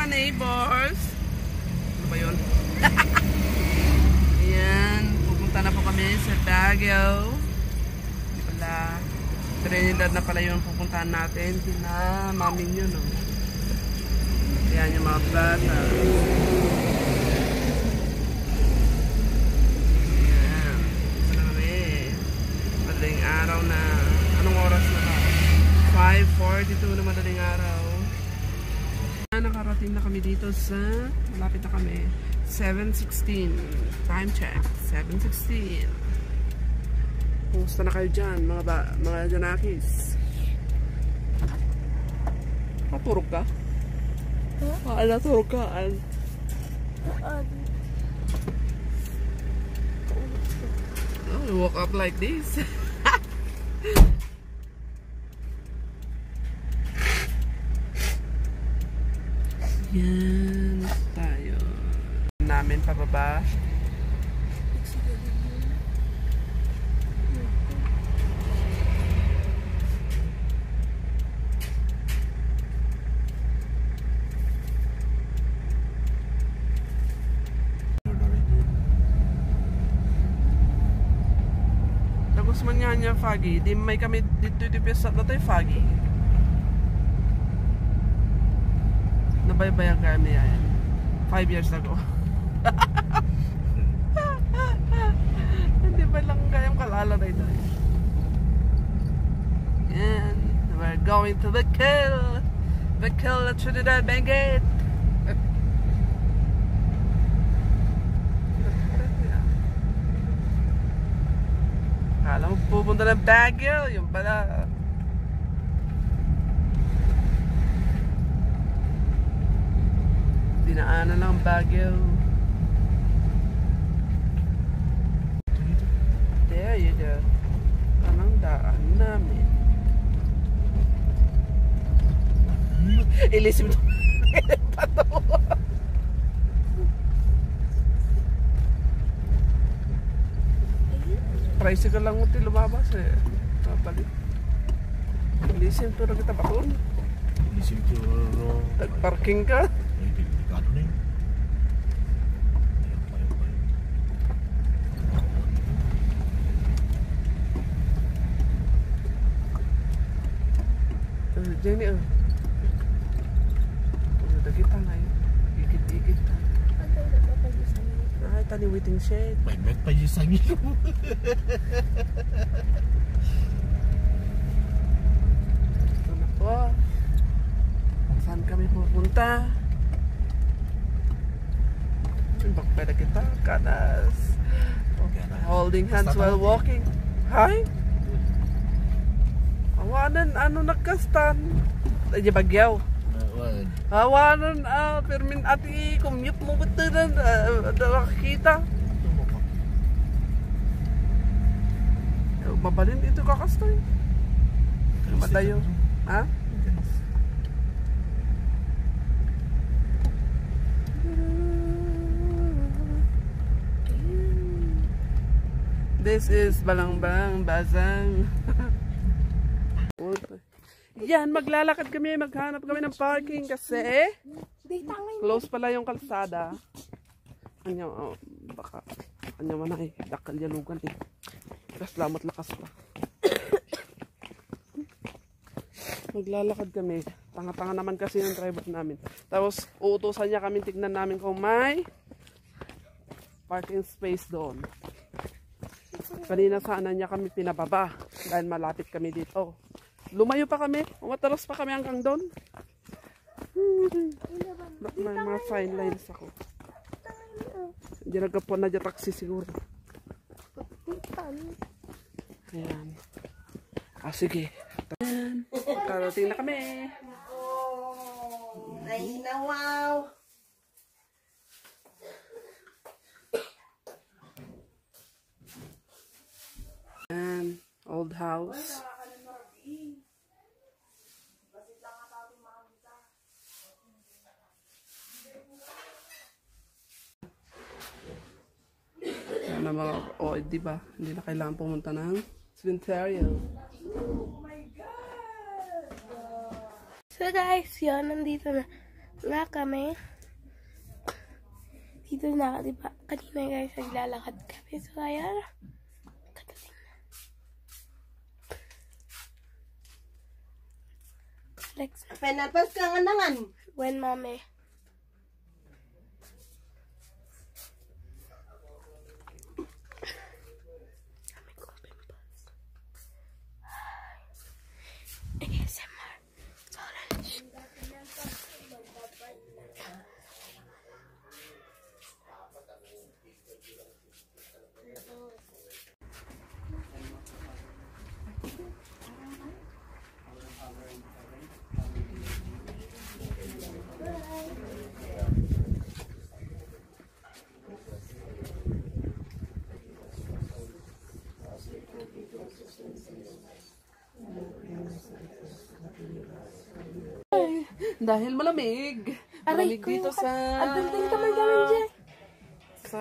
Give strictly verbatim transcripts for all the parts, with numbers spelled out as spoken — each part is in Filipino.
mga neighbors. Ano ba yun? Ayan, pupunta na po kami sa Baguio. Hindi pala, Trinidad na pala yung pupuntahan natin. Kina mami nyo, no? Ayan yung mga bata. Ayan, ito na kami. Madaling araw na. Anong oras na ba? five forty-two na madaling araw. Nakarating na kami dito sa, malapit na kami, seven sixteen. Time check, seven sixteen. Kumusta na kayo dyan, mga, ba, mga Janakis? Maturog ka? Huh? Ah, naturog ka. Al oh, you woke up like this. Yan tayo. Namin pababa. Tapos man nga niya Foggy. Di may kami dito dito sa tayo Foggy. Nabaybayan kami yan. Five years ago. Hindi ba lang kayang kalala na ito? And we're going to the kill. The kill at Trinidad Benguet. Kala mo pupunta ng Baguio. Yung pala. Dinaanan lang Baguio. There you go. Anong daan namin? Ilisim ito. Pato. Tricycle lang uti lumabas eh. Papalit. Ilisim ito na kita bakon. Ilisim ito no. Tag-parking ka. Jenny, oh. Udah kita ngayon. Ikit-ikit. Ay, tani waiting shed. May met pa yung sangin mo. Ito na po. Saan kami pupunta? Bakpeda kita. Kanas. Holding hands while walking. Hi? Awanan, ano nagkastan? Ay, bagyaw. Awanan, ah, permin ati, commute mo ba ito na nakakita? Mabalin dito kakastoy. Madayo. Ha? This is Balang-Balang Bazang. Yan, maglalakad kami, maghanap kami ng parking kasi close pala yung kalsada. Anya, oh, baka anya man ay dakal yalugan eh. Kas lamot lakas pa. Maglalakad kami. Tanga-tanga naman kasi yung driver namin. Tapos uutusan niya kami, tignan namin kung may parking space doon. Kanina sana niya kami pinababa dahil malapit kami dito. Lumayo pa kami, umataros pa kami hanggang doon. May mga fine lines ako. Hindi nagkapon na dyan taxi siguro. Ayan. Ah, sige. Ayan. Karating na kami. Ay, na wow. Ayan. Old house. Na mga, oh, di ba? Hindi na kailangan pumunta ng cemetery. Oh my God! So guys, yun, nandito na. nga kami. Dito na, di ba? Kanina guys, naglalakad kami. So, ayan. Katating na. Flex. Penalpas ka nga nangan. When, mami? A S M R. Orange. Dahil malamig. Aray Malamig ko, dito sa... Ang gandang kamay namin dyan. Sa...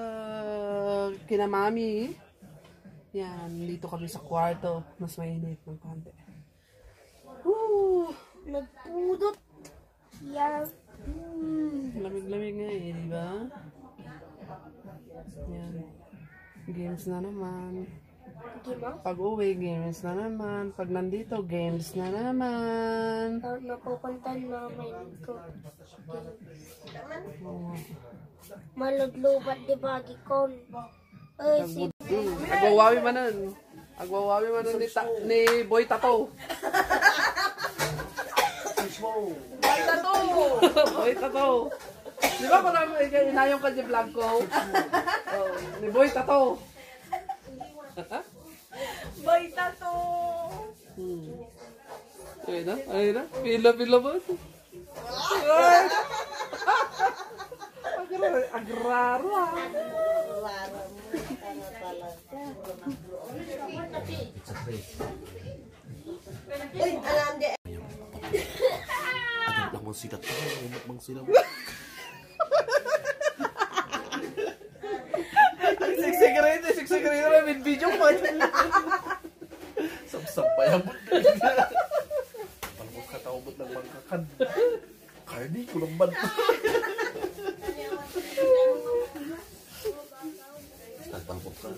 Kinamami. Yan, dito kami sa kwarto. Mas mainit ng konti. Woo! Nagpudot. Yan. Hmm, lamig-lamig nga eh, di ba? Yan. Games na naman. Gima? Pag uwi, games na naman. Pag nandito, games na naman. Tawag na pupunta na may ko. Oh. Maludlubat di ba, Gikon? Ay, si... Mm, agwawawi man nun. Agwawawi man nun ni, ta ni Boy Tato. Boy Tato! Boy Tato! Di ba parang inayong ka di vlog ko? Oh, ni Boy Tato. Boy Tato! Hmm. Ayun na, ayun na. Pila-pila ba? Agraro, agraro ah. Uy, alam di. Agad lang mong sikat pa. Umat mong sila mo. Siksik rin, siksik rin rin. Video mo. Samsampay ang buta. Palmot ka tao mo't ng mangkakan. Cardi, kulamban. Palmot ka.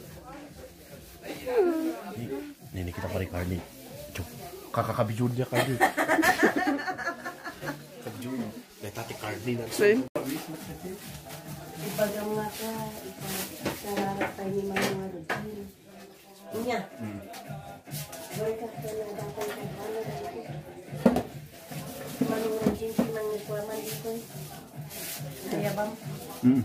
Nini kita pa rin Cardi. Kakakabijun niya Cardi. Kabijun. May tati Cardi na. Same. Ibaga mga ka, ipang ni mga mga rugin. Inya. Boy ka ka na dapat ka kano dito. Manong rugin si mga ikuaman dito. Kaya bang? Hmm.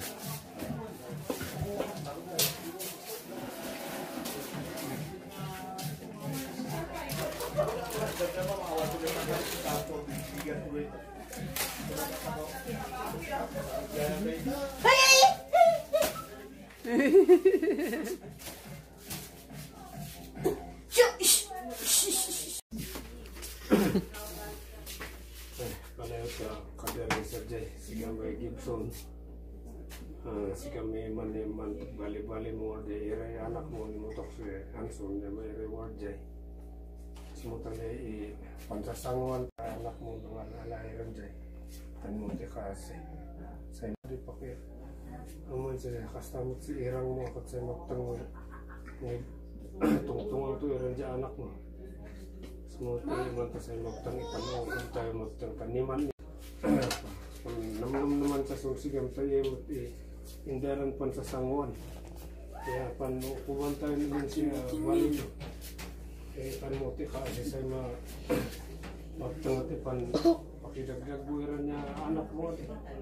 Kadang saja si kami Gibson, si kami maniman bali-bali mo di iray anak mo ni motok si Anson na may reward jay. Simutan ay pansasanguan anak mo dengan alahiran jay. Tan mo di kasi sa di pakai. Aman sa kastamot si irang mo kat sa magtang ni tungtungan to iran jay anak mo. Semuanya man sa magtang ipanong kung tayo magtang kaniman. Naman naman sa susigam tayo eh, indaran pan sa sanguan. Kaya pan ukuban tayo naman siya balik. Kaya pan mo ti kasi sa ma magtangati pan pakidagdag buwiran niya anak mo.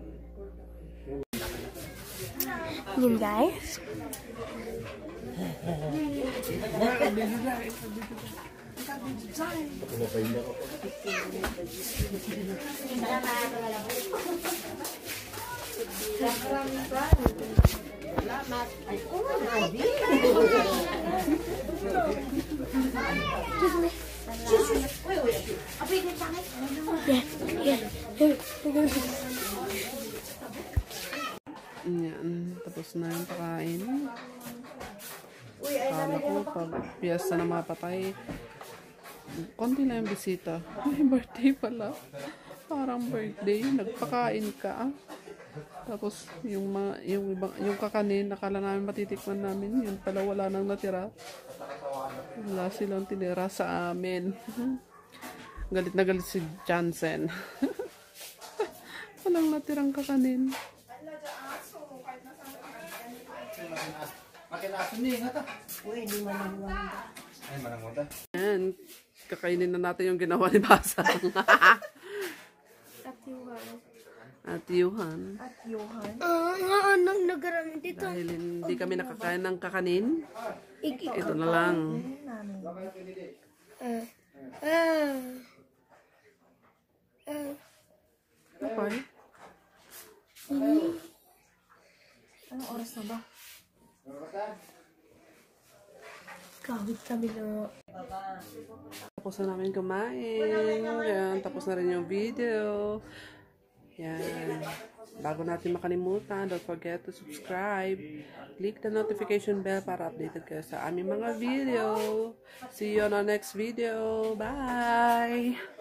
Yun guys. Yan, tapos na yung pakain. Akala ko pag piyesta na mapatay, konti na yung bisita. May birthday pala. Parang birthday, nagpakain ka. Tapos yung mga yung ibang yung kakanin nakala namin matitikman namin, yun pala wala nang natira. Wala silang tinira sa amin. Galit na galit si Jansen. Walang natirang kakanin. Uy, hindi man ang wanda. Ay, manangota. Ayan, kakainin na natin yung ginawa ni Basang. At Yuhan. At Yuhan. At Yuhan. Ah, nga, anong nagarami dito? Dahil hindi kami nakakain ng kakanin, Iki. ito na lang. Ah. Ah. Ah. Okay. Anong oras na ba? Kawit kami na. Tapos na namin kumain. Yan, tapos na rin yung video. Yan. Bago natin makalimutan, don't forget to subscribe. Click the notification bell para updated kayo sa aming mga video. See you on our next video. Bye!